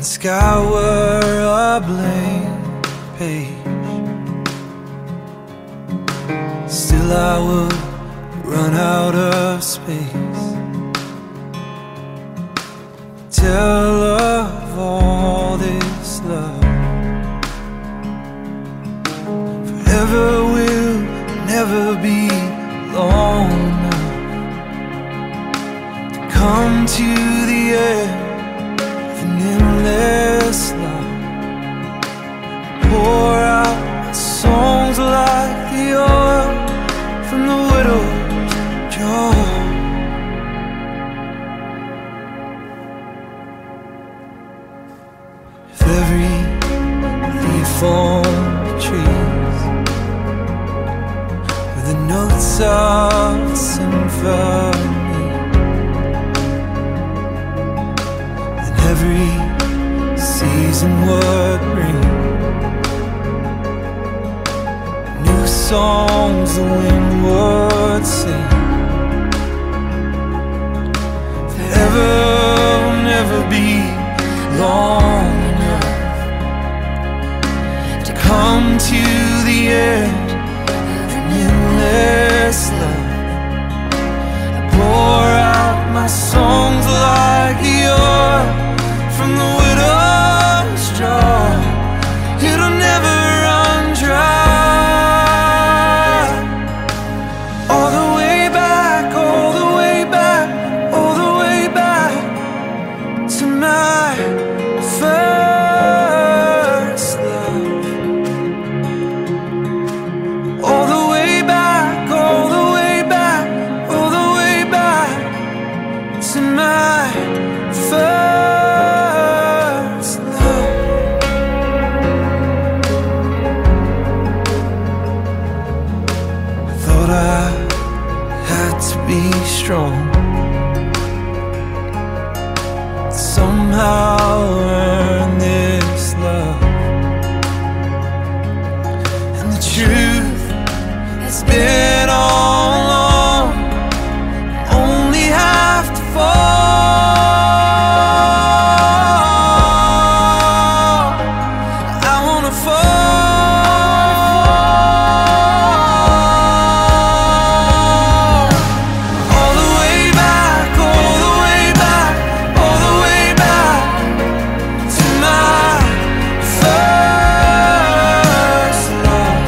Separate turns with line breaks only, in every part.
scour a blank page. Still I would run out of space. Tell of all this love. Forever will never be long enough to come to the end of an endless love. Pour out my songs like the oil from the widow's jar. If every leaf on the trees were the notes of a symphony, then every season would bring new songs the wind would sing. Forever will never be long enough to come to the end of an endless love. I pour out my songs like the oil from the widow's jar. It'll never run dry. All the way back, all the way back, all the way back to my first love. All the way back, all the way back, all the way back to my first love. I thought I had to be strong, somehow earn this love. And the truth has been all along, I only have to fall. I wanna fall. All the way back, all the way back, all the way back to my first love.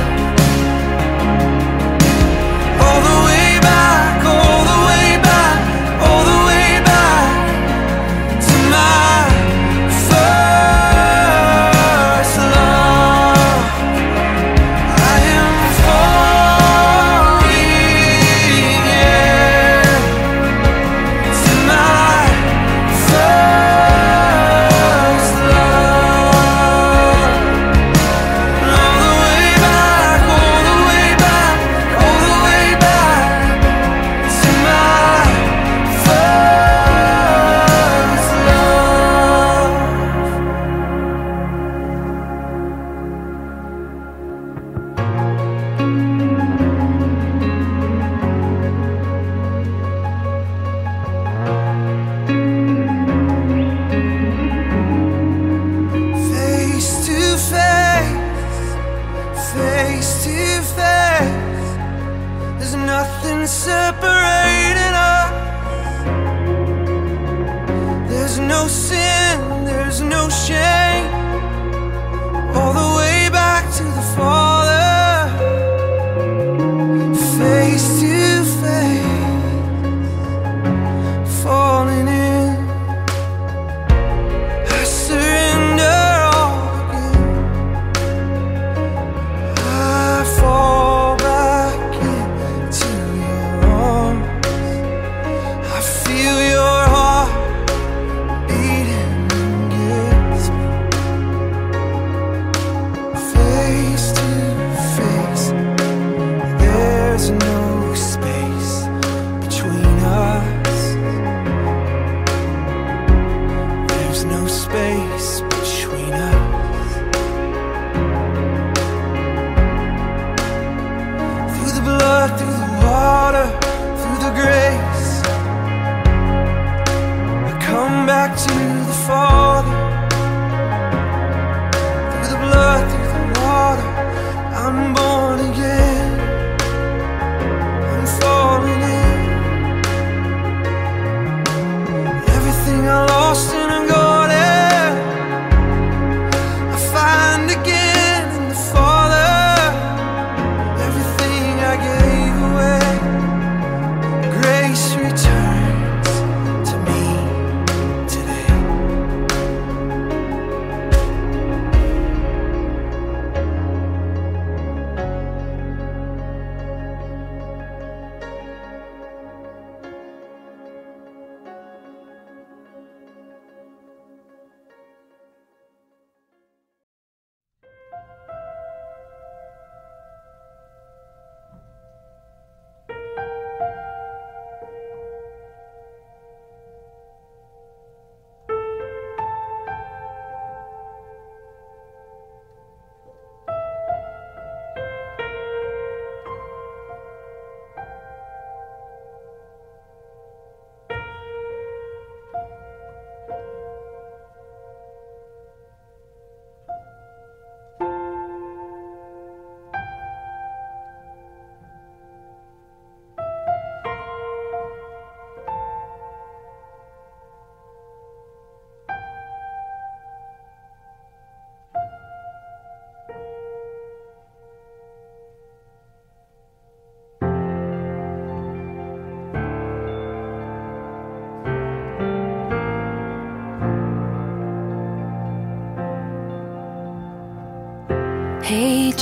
All the way back, all the way back, all the way back to my first love. I am falling, yeah, to my first love. All the way back, all the way back, all the way back to my first love. Face to face, face to face, there's nothing separating us. There's no sin, there's no shame. All the way back to the Father. Face to face, falling in. I surrender all again. I fall back into your arms. I feel your heart beating against me. Face to face, there's no space between us. There's no space between us. Through the blood, through the water, through the grace, I come back to the Father.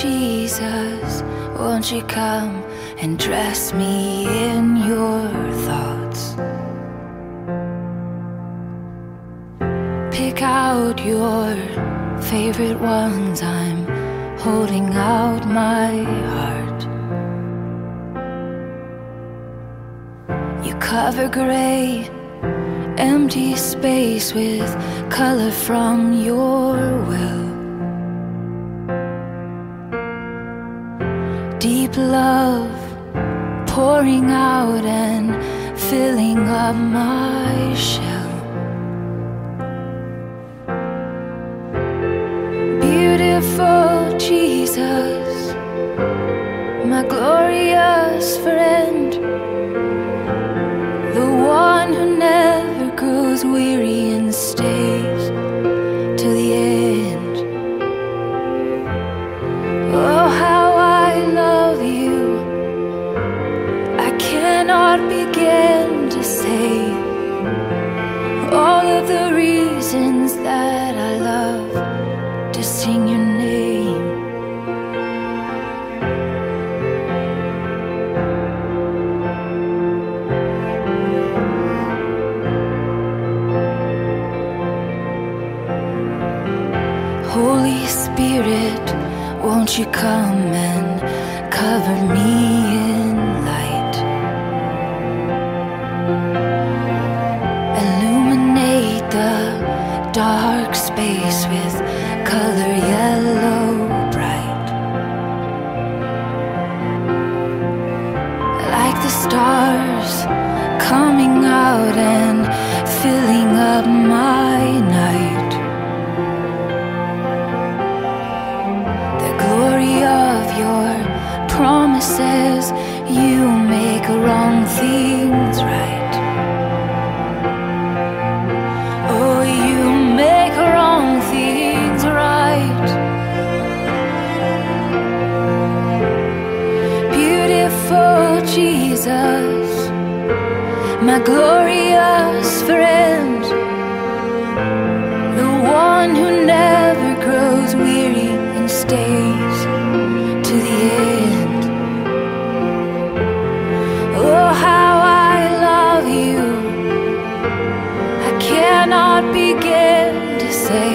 Jesus, won't you come and dress me in your thoughts? Pick out your favorite ones, I'm holding out my heart. You cover gray, empty space with color from your will. Deep love pouring out and filling up my shell. Beautiful Jesus, my glorious friend, the one who never grows weary and stays till the end. Oh, how I love you, I cannot begin to say all of the reasons that I love to sing your name. Holy Spirit, won't you come and cover me in light? Illuminate the dark space with color yellow bright. Like the stars coming out and filling up my night. Promises, you make wrong things right. Oh, you make wrong things right. Beautiful Jesus, my glorious friend, the one who never grows weary and stays to the end. Oh, how I love you, I cannot begin to say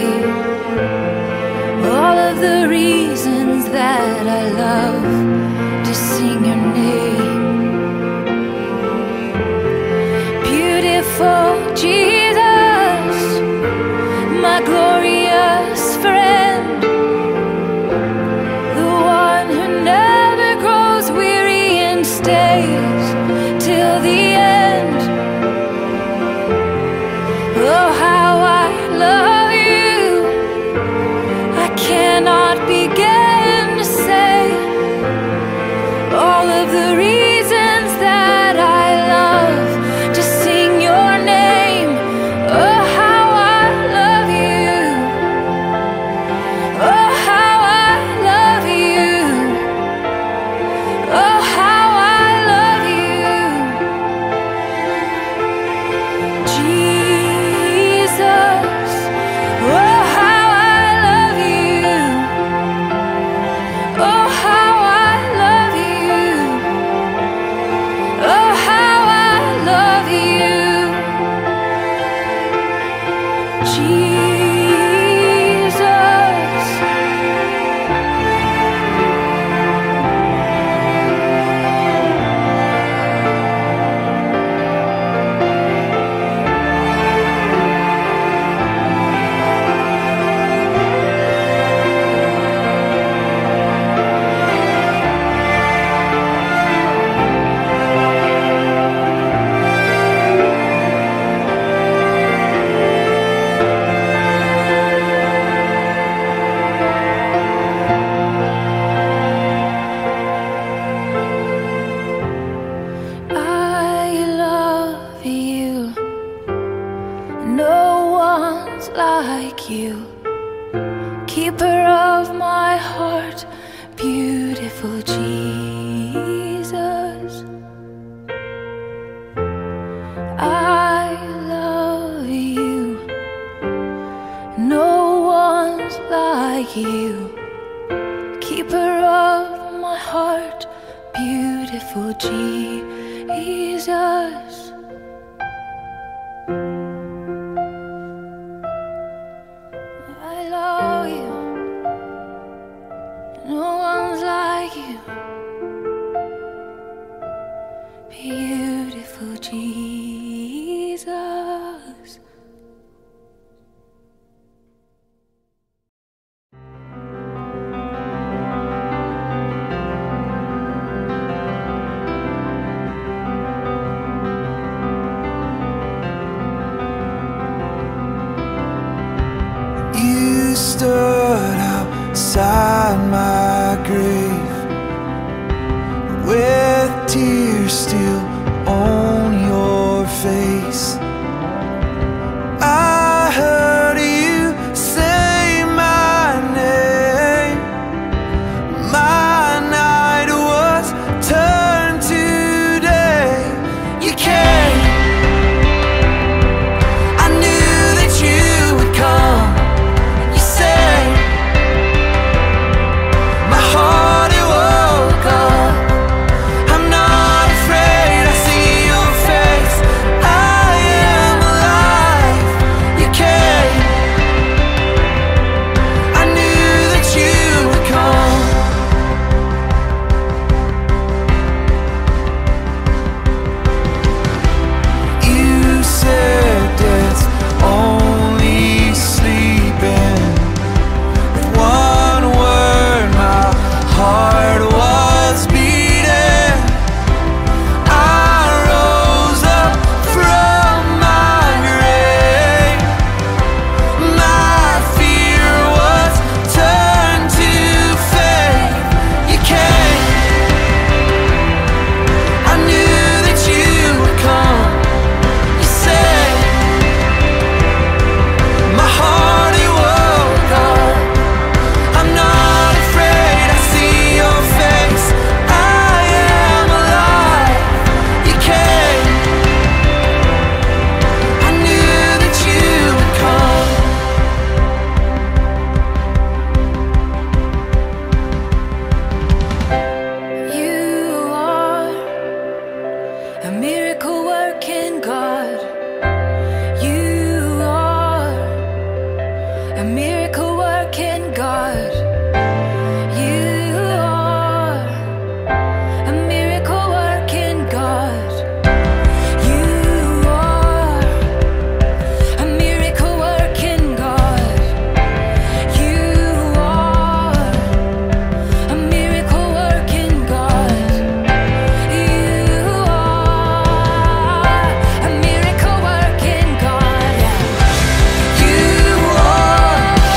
all of the reasons that I love to sing your name. Beautiful Jesus, my glorious friend, the one who never grows weary and stays till the end. Oh, how I love you, I cannot begin to say all of the reasons that I love to sing your name. Oh, how I love you, oh, how I love you, oh, how I love you. Jesus, oh, how I love you, oh, how I love you, oh, how I love you. Jesus. I love you, no one's like you, keeper of my heart, beautiful Jesus. I love you, no one's like you, keeper heart, beautiful Jesus. I love you, no one's like you, beautiful Jesus.
You stood outside my grave with tears still on your face. I heard you say my name. My night was turned to day. You came. I knew that you would come.
A miracle working God, you are a miracle working God, you are a miracle working God, you are a miracle working God, you are a miracle working God, you are a miracle working God.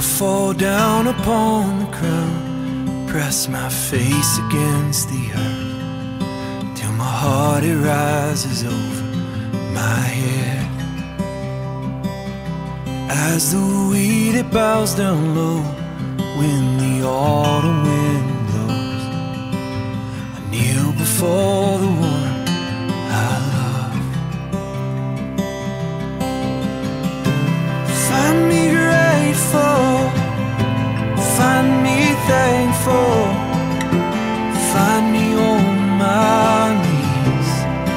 fall down upon the ground, press my face against the earth, till my heart it rises over my head. As the wheat it bows down low when the autumn wind blows, I kneel before the one I love. Find me grateful, find me thankful, find me on my knees.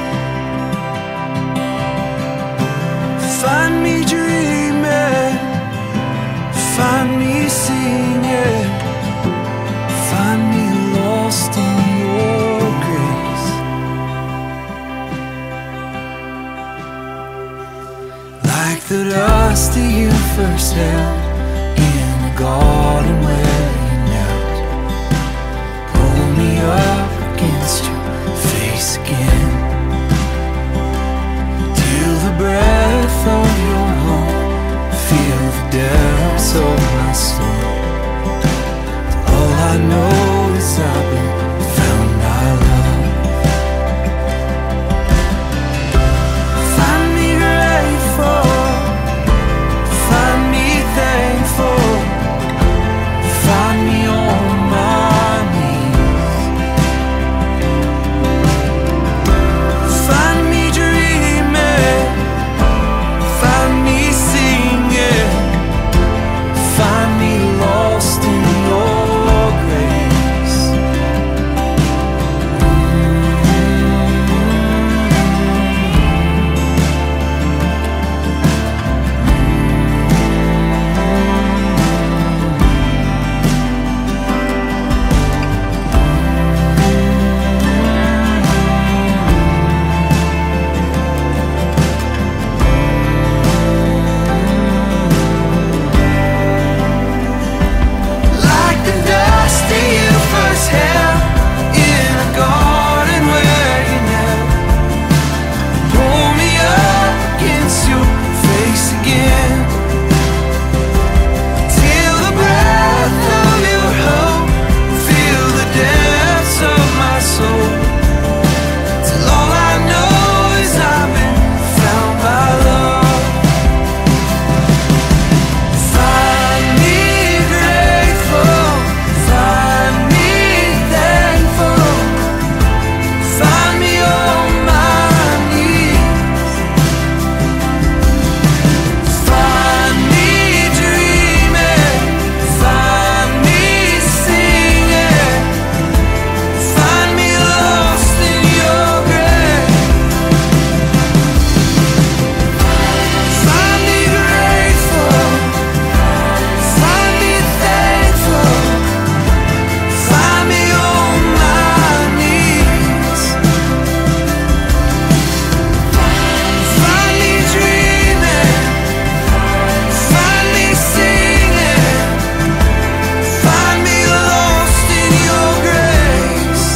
Find me dreaming, find me singing, find me lost in your grace. Like the dust that you first held in the garden where you knelt, pull me up against your face again, till the breath of your home feel the depths of my soul. All I know is I've been found by love. Find me grateful, find me thankful, find me on my knees. Find me dreaming, find me singing, find me lost in your grace. Like the dust that you first held in a garden where you knelt, pull me up against your face again, till the breath of your hope fill the depths of my soul. Till all I know is I've been found by love. Find me grateful, find me thankful, find me on my knees. Find me dreaming, find me singing, find me lost in your grace. Find me grateful, find me thankful, find me on my knees. Find me dreaming, find me singing, find me lost in your grace.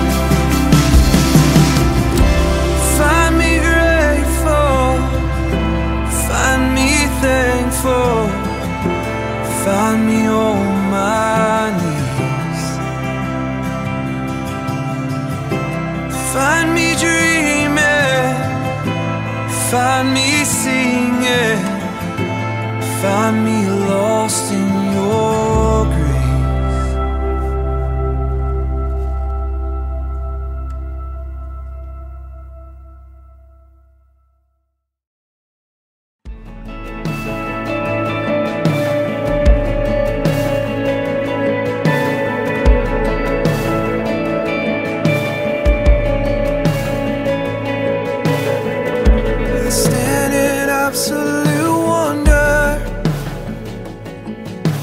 Find me grateful, find me thankful, find me on my knees. Find me dreaming, find me singing, find me lost in your grace. Stand in absolute wonder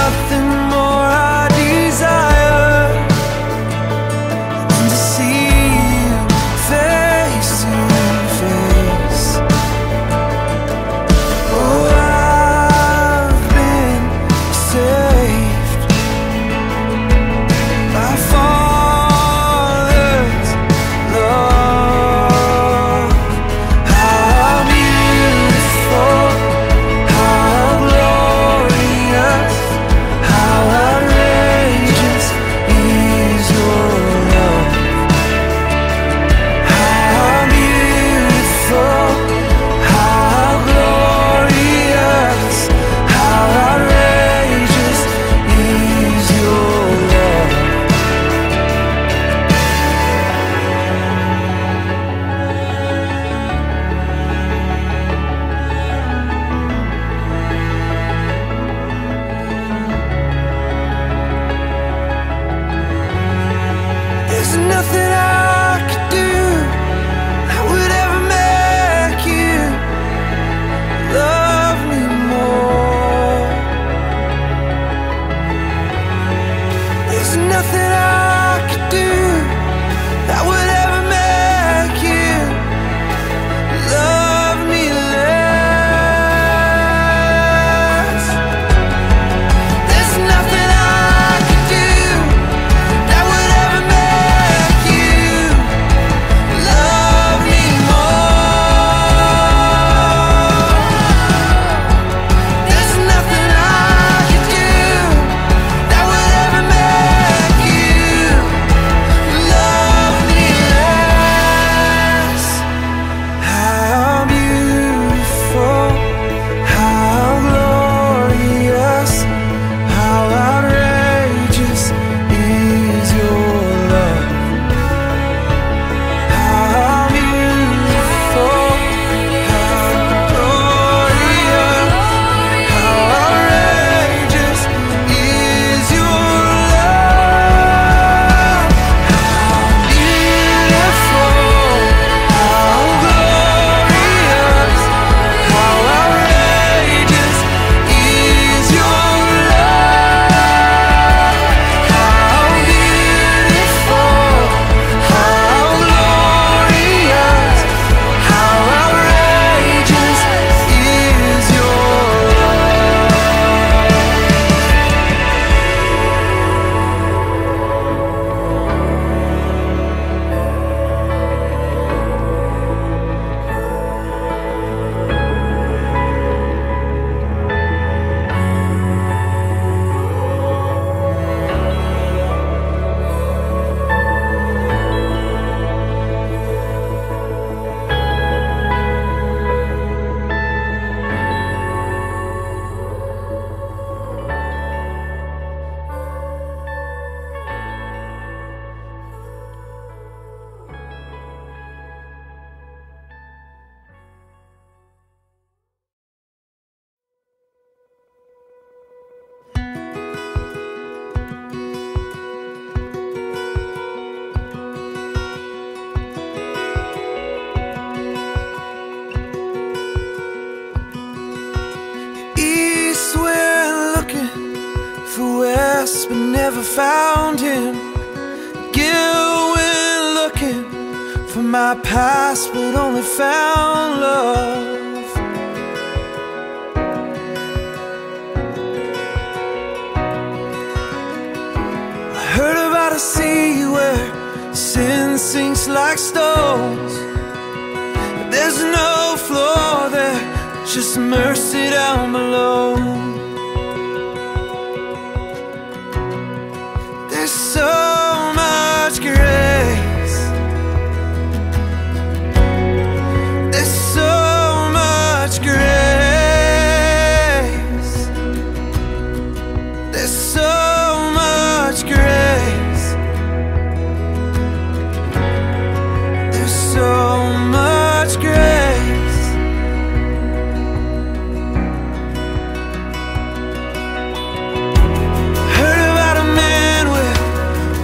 nothing more I desire than to see you face to face. Oh, I've been saved by Father's love. How beautiful, how glorious, how outrageous is your love. How beautiful, how glorious, how outrageous is your love. There's nothing I could do that would ever make you love me more. There's nothing I could do that would ever make you love me less. There's nothing I could do that would ever make you love me more. There's nothing I could do that would ever make you love me less. How beautiful, how glorious, how outrageous is your love. How beautiful, how glorious, how outrageous is your love. How beautiful, how glorious, how outrageous is your love. How beautiful, how glorious, how outrageous is your east went looking for west, but never found him. Gil went looking for my past, but only found love. I heard about a sea where sin sinks like stones. There's no floor there, just mercy down below. There's so much grace. There's so much grace. There's so much grace. There's so much grace. Heard about a man with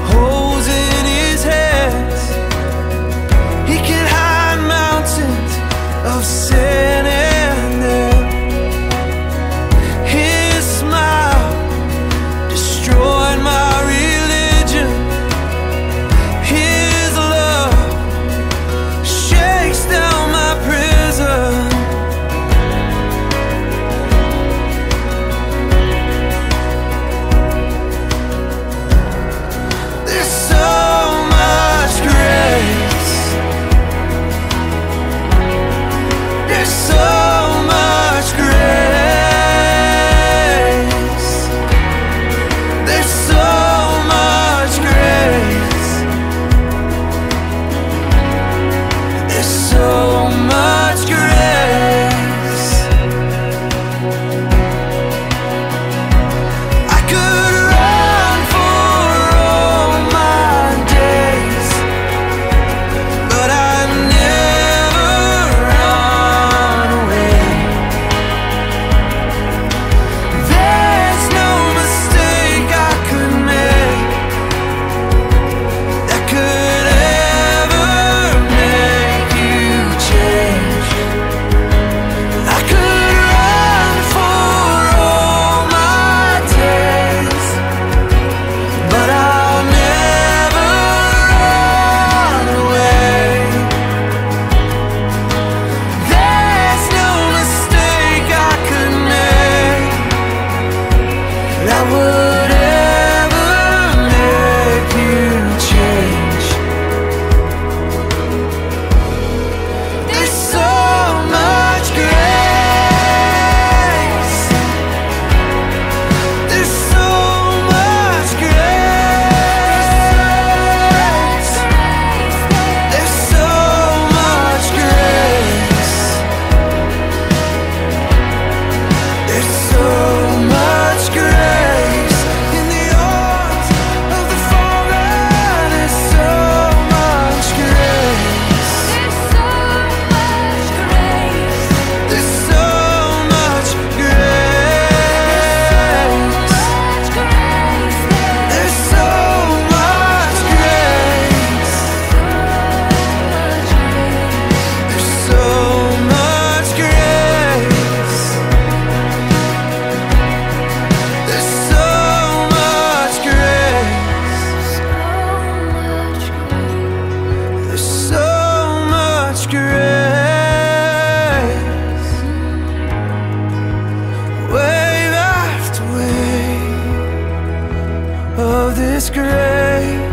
of this grace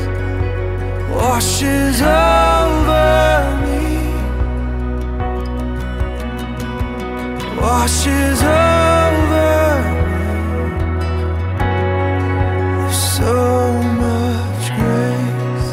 washes over me, washes over me. There's so much grace.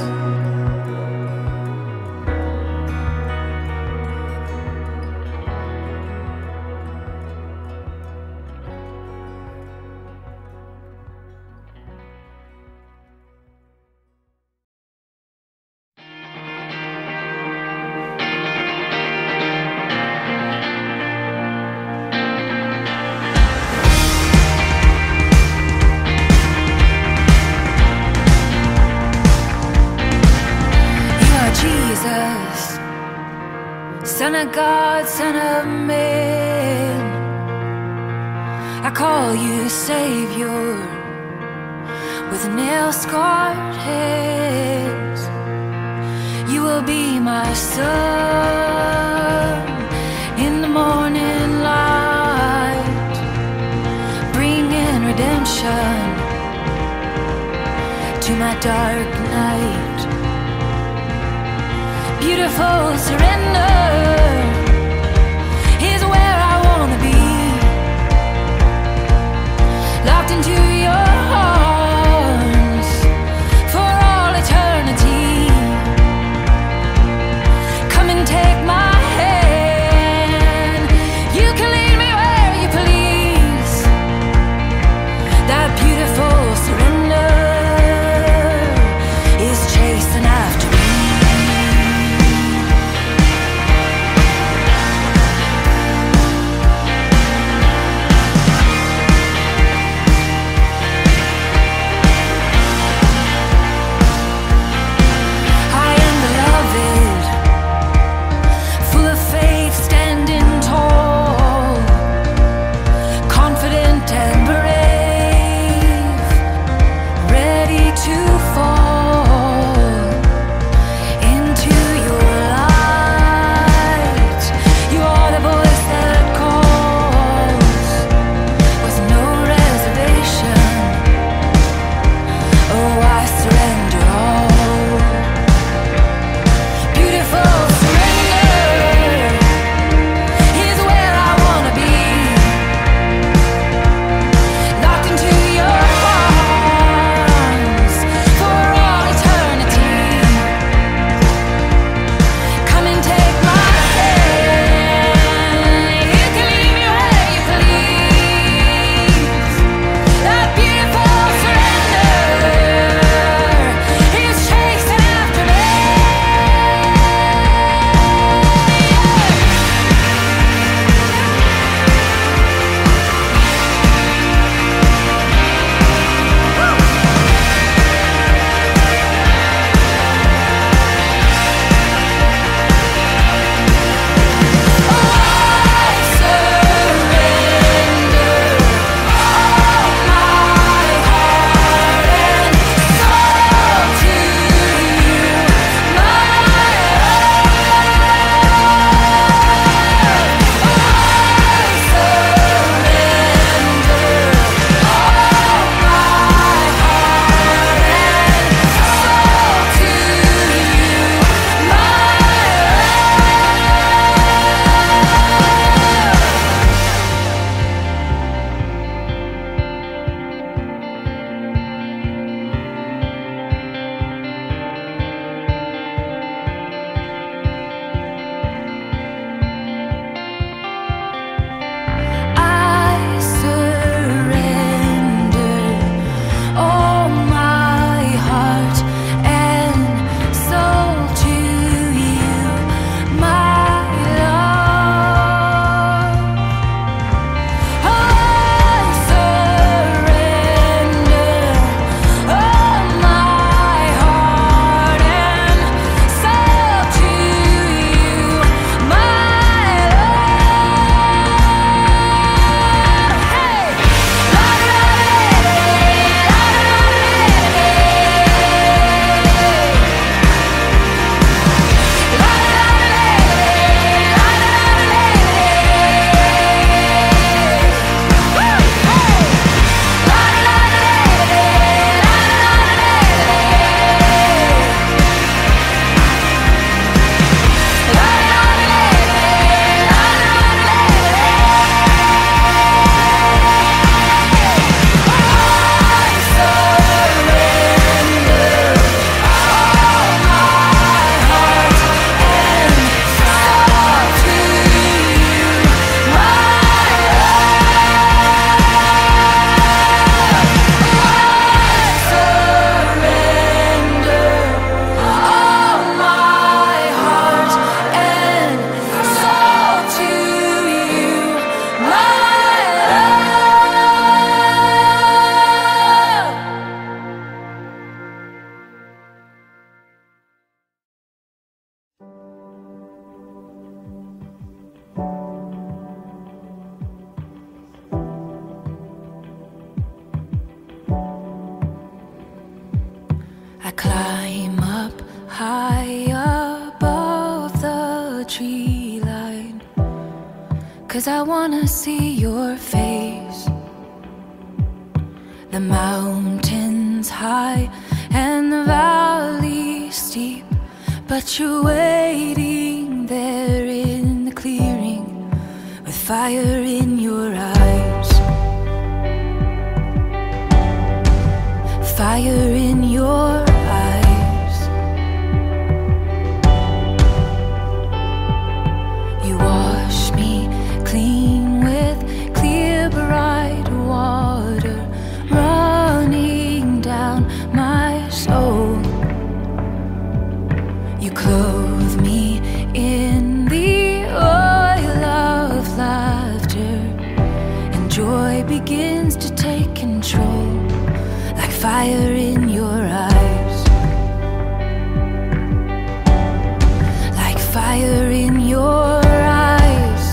Jesus, Son of God, Son of Man, I call you Savior with nail-scarred hands. You will be my sun in the morning light, bringing redemption to my dark night. Beautiful surrender is where I wanna be, locked into your arms for all eternity. Come and take my hand, you can lead me where you please. That beautiful surrender is chasing after me. climb up high above the tree line, 'cause I wanna see your face. The mountain's high and the valley's steep, but you're waiting there in the clearing with fire in your eyes. Fire in your eyes. You wash me clean with clear bright water running down my soul. You clothe me in the oil of laughter, and joy begins to take control. Like fire in your eyes. Like fire in your eyes.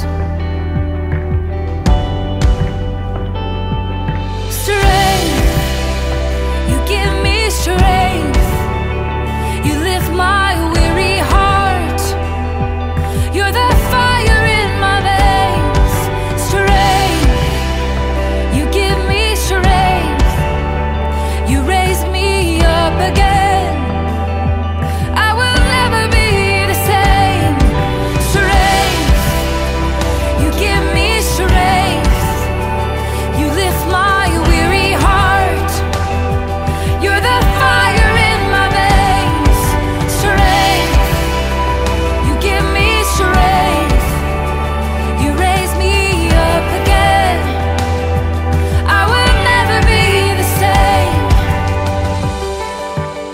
Strength, you give me strength. You lift my weary heart. You're the fire in my veins. Strength, you give me strength. You raise me up again. I will never be the same. Strength, you give me strength. You lift my weary heart. You're the fire in my veins. Strength, you give me strength. You raise me up again. I will never be the same.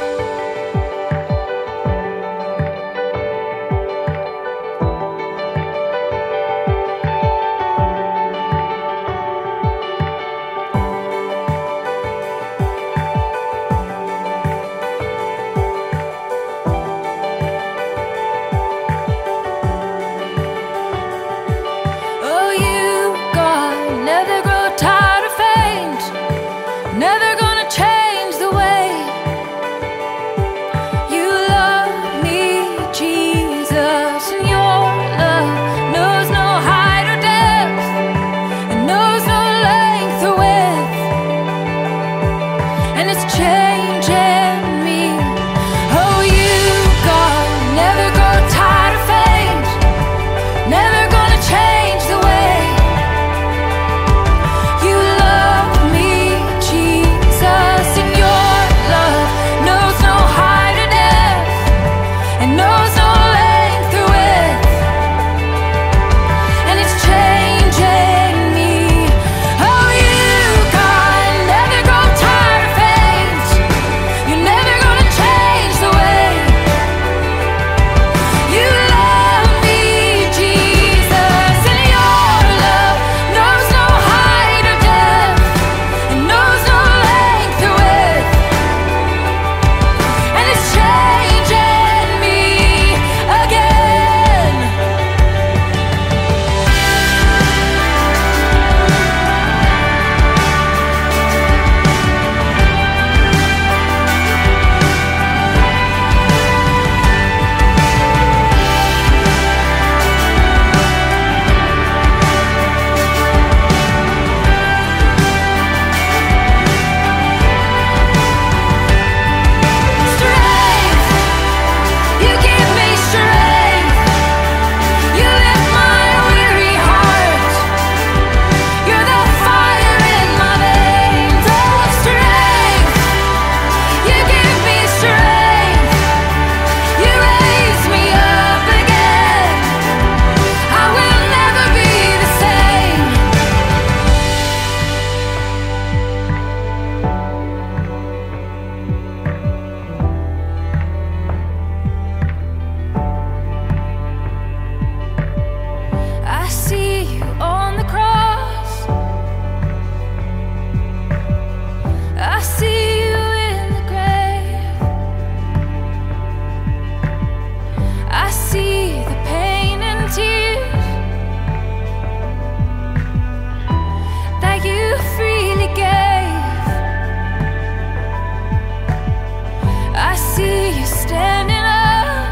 see you standing up.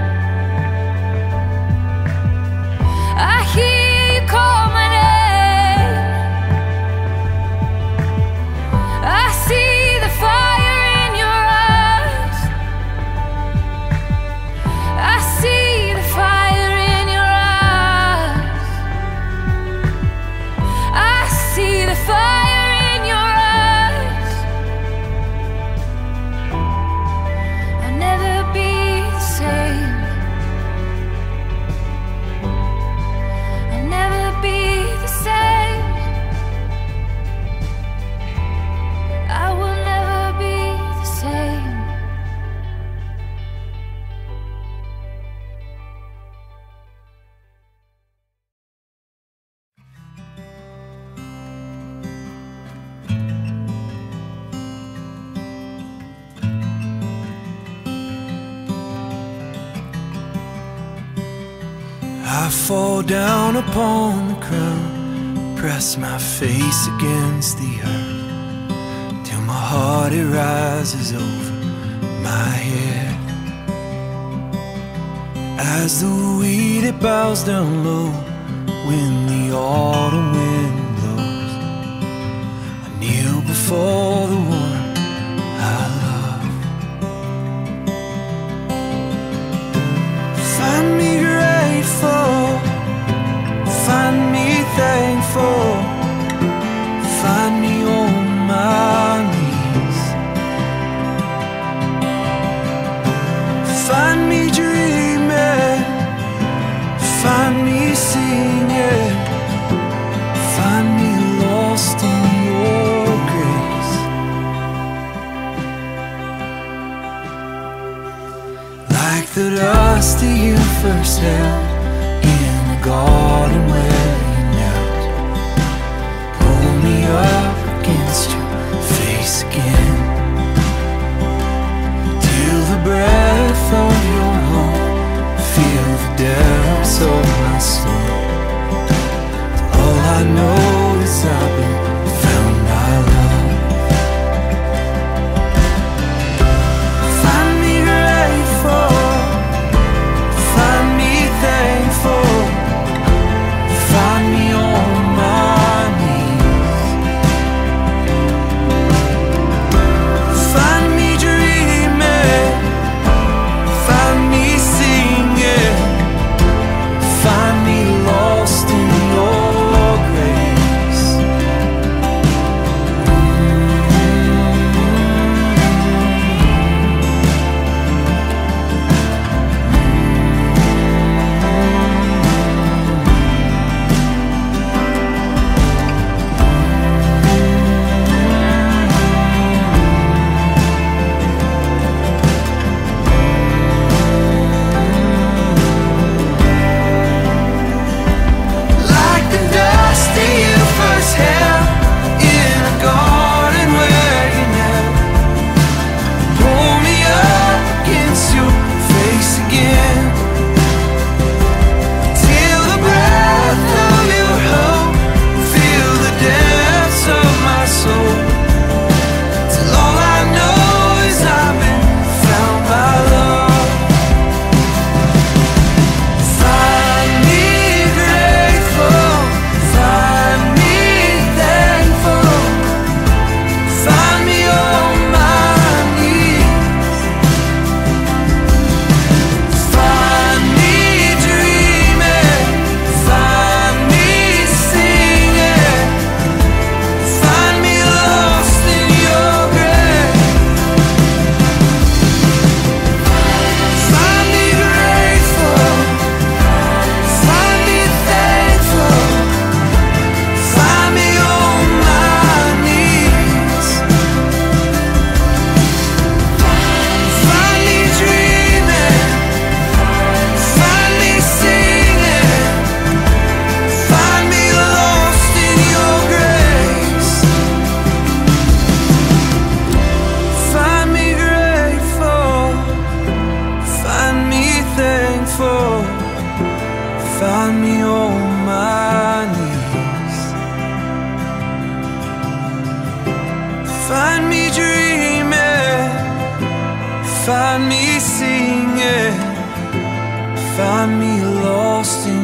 I hear you call my name. I see the fire in your eyes. I see the fire in your eyes. I see the fire in your eyes. I'll never be the same. I'll never be the same. I will never be the same.
I fall down upon the ground, press my face against the earth, till my heart it rises over my head. As the wheat it bows down low when the autumn wind blows, I kneel before the one I love. Find me grateful, find me thankful, find me on my knees. Find me dreaming, find me singing, find me lost in your grace. Like the dust that you first held in the garden where you knelt, pull me up against your face again, till the breath of your home fill the depths of my soul. All I know is I've been found by love. Find me grateful, find me thankful, find me on my knees. find me singing, find me lost in